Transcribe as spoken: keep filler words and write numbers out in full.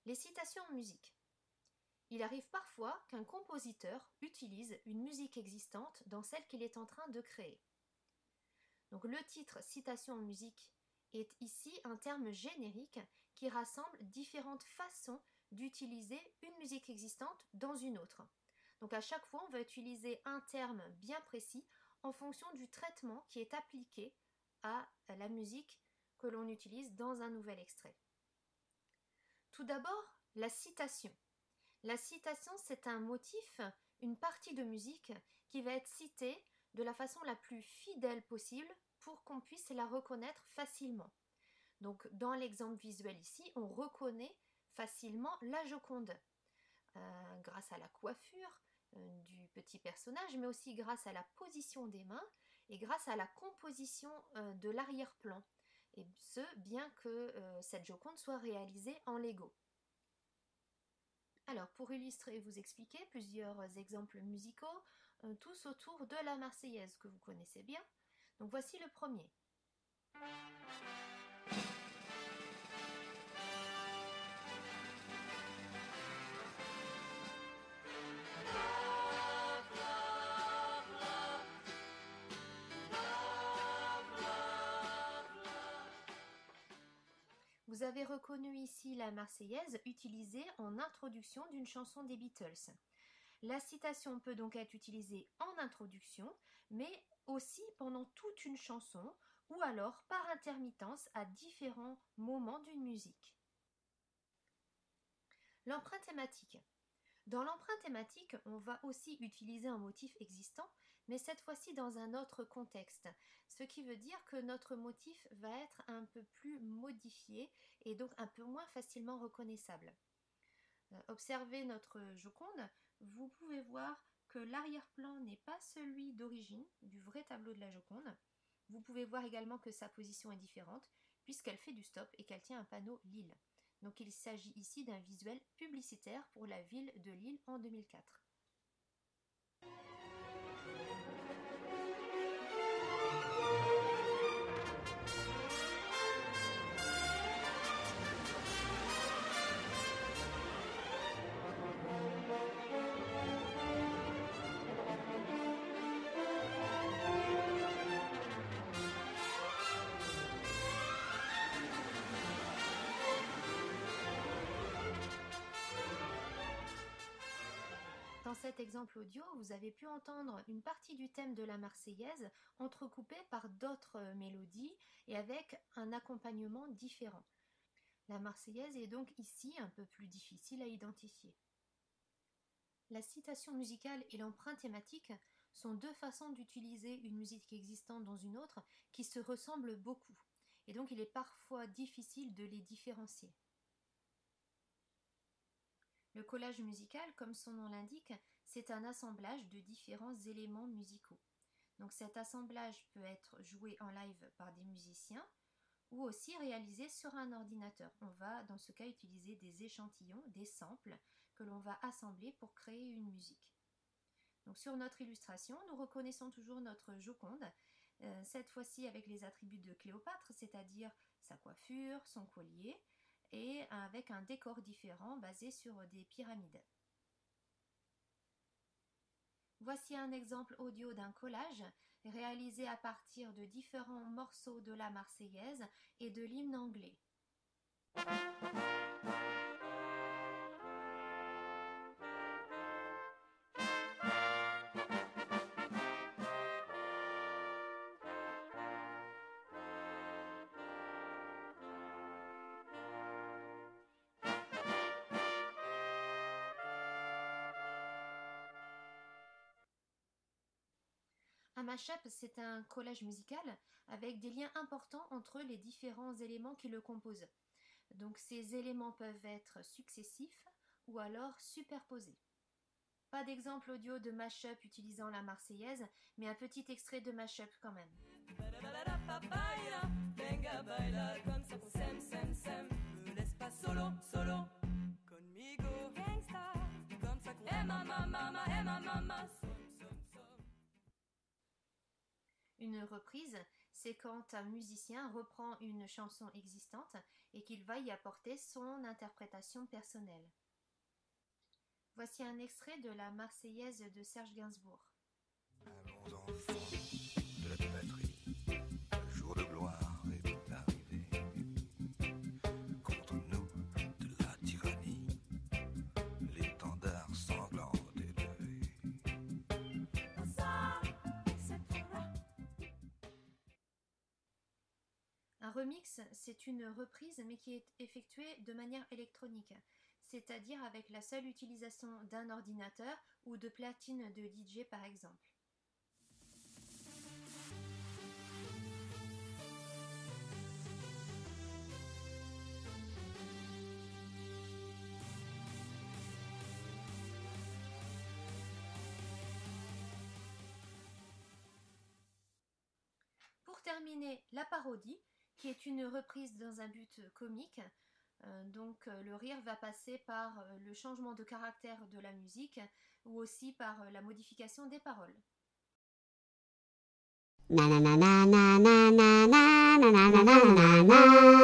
Les citations en musique. Il arrive parfois qu'un compositeur utilise une musique existante dans celle qu'il est en train de créer. Donc le titre citation en musique est ici un terme générique qui rassemble différentes façons d'utiliser une musique existante dans une autre. Donc à chaque fois, on va utiliser un terme bien précis en fonction du traitement qui est appliqué à la musique que l'on utilise dans un nouvel extrait. Tout d'abord, la citation. La citation, c'est un motif, une partie de musique qui va être citée de la façon la plus fidèle possible pour qu'on puisse la reconnaître facilement. Donc, dans l'exemple visuel ici, on reconnaît facilement la Joconde, euh, grâce à la coiffure euh, du petit personnage, mais aussi grâce à la position des mains et grâce à la composition euh, de l'arrière-plan. Et ce, bien que euh, cette Joconde soit réalisée en Lego. Alors, pour illustrer et vous expliquer plusieurs exemples musicaux, euh, tous autour de la Marseillaise que vous connaissez bien. Donc voici le premier. Vous avez reconnu ici la Marseillaise utilisée en introduction d'une chanson des Beatles. La citation peut donc être utilisée en introduction, mais aussi pendant toute une chanson, ou alors par intermittence à différents moments d'une musique. L'emprunt thématique. Dans l'emprunt thématique, on va aussi utiliser un motif existant, mais cette fois-ci dans un autre contexte. Ce qui veut dire que notre motif va être un peu plus modifié et donc un peu moins facilement reconnaissable. Euh, observez notre Joconde, vous pouvez voir que l'arrière-plan n'est pas celui d'origine du vrai tableau de la Joconde. Vous pouvez voir également que sa position est différente puisqu'elle fait du stop et qu'elle tient un panneau Lille. Donc il s'agit ici d'un visuel publicitaire pour la ville de Lille en deux mille quatre. Dans cet exemple audio, vous avez pu entendre une partie du thème de la Marseillaise entrecoupée par d'autres mélodies et avec un accompagnement différent. La Marseillaise est donc ici un peu plus difficile à identifier. La citation musicale et l'emprunt thématique sont deux façons d'utiliser une musique existante dans une autre qui se ressemblent beaucoup, et donc il est parfois difficile de les différencier. Le collage musical, comme son nom l'indique, c'est un assemblage de différents éléments musicaux. Donc cet assemblage peut être joué en live par des musiciens ou aussi réalisé sur un ordinateur. On va dans ce cas utiliser des échantillons, des samples que l'on va assembler pour créer une musique. Donc sur notre illustration, nous reconnaissons toujours notre Joconde, euh, cette fois-ci avec les attributs de Cléopâtre, c'est-à-dire sa coiffure, son collier, et avec un décor différent basé sur des pyramides. Voici un exemple audio d'un collage réalisé à partir de différents morceaux de la Marseillaise et de l'hymne anglais. Un mashup, c'est un collage musical avec des liens importants entre les différents éléments qui le composent. Donc ces éléments peuvent être successifs ou alors superposés. Pas d'exemple audio de mashup utilisant la Marseillaise, mais un petit extrait de mashup quand même. Une reprise, c'est quand un musicien reprend une chanson existante et qu'il va y apporter son interprétation personnelle. Voici un extrait de la Marseillaise de Serge Gainsbourg. Allons enfants de la patrie, le jour de gloire est arrivé. Contre nous de la tyrannie, l'étendard sanglant est levé. Un remix, c'est une reprise mais qui est effectuée de manière électronique, c'est-à-dire avec la seule utilisation d'un ordinateur ou de platines de D J par exemple. Pour terminer, la parodie, qui est une reprise dans un but comique. Euh, donc euh, le rire va passer par euh, le changement de caractère de la musique ou aussi par euh, la modification des paroles. Na na na na na na na na na na na na.